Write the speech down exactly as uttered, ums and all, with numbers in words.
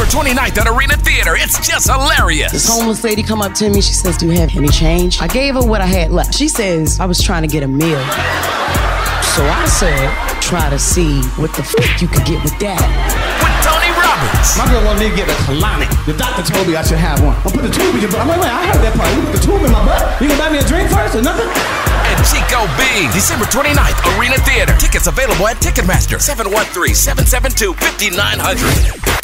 December twenty-ninth at Arena Theater. It's Jess Hilarious. This homeless lady come up to me. She says, do you have any change? I gave her what I had left. She says, I was trying to get a meal. So I said, try to see what the f*** you could get with that. With Tony Roberts. My girl wanted me to get a colonic. The doctor told me I should have one. I put the tube in your butt. Wait, wait, I heard that part. You put the tube in my butt? You gonna buy me a drink first or nothing? And Chico Bean, December twenty-ninth, Arena Theater. Tickets available at Ticketmaster, seven one three, seven seven two, five nine zero zero.